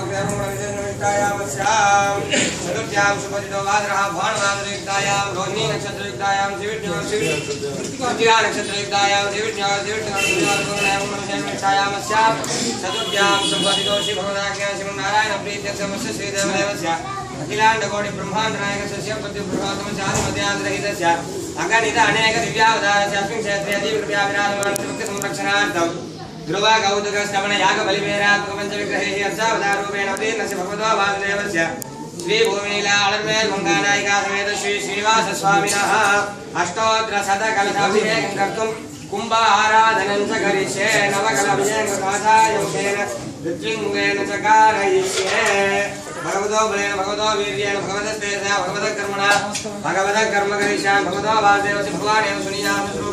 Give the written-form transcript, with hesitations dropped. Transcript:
चतुर्थ्यां सुपतितो वाद्रः भानुवादयुक्तायां रोहिणी नक्षत्रयुक्तायां कृत्तिका नक्षत्रयुक्तायां चतुर्थ्यां सुपतितो श्री भगवदाज्ञा श्रीमन्नारायण प्रीत्यक्षमस्य श्रीदेवदेवस्य अखिलाण्डकोटि ब्रह्माण्ड नायकस्य पद्यप्रभातमचादिमध्यान्तरहितस्य अगणित अनेक दिव्यावतारस्य अस्मिन् क्षेत्रे अतीवकृपया विराजमानस्य संरक्षणार्थं ध्रुव कौतुक श्रवण याग बलिवेरात्मक पंचविग्रहेहि अर्चावतारूपेण अवतीर्णस्य भगवतो वासुदेवस्य श्री भूमिला अलर्मेल गंगानायिका समेत श्री श्रीनिवास स्वामिनः अष्टोत्तर शतकलशाभिषेकं कर्तुं कुम्भाराधनं च करिष्ये नवकलाभिषेककाथायोगेन ऋत्विङ्गेन च कारयिष्ये भगवतो बलेन भगवतो वीर्येण भगवतस्तेजसा भगवतः कर्मणा भगवतः कर्म करिष्यामि भगवतो वासुदेवस्य भगवानेव सुनीयामि